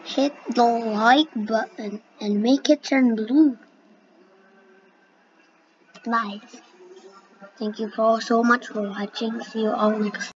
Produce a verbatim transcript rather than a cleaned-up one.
hit the like button and make it turn blue. Nice. Thank you all so much for watching. See you all next time.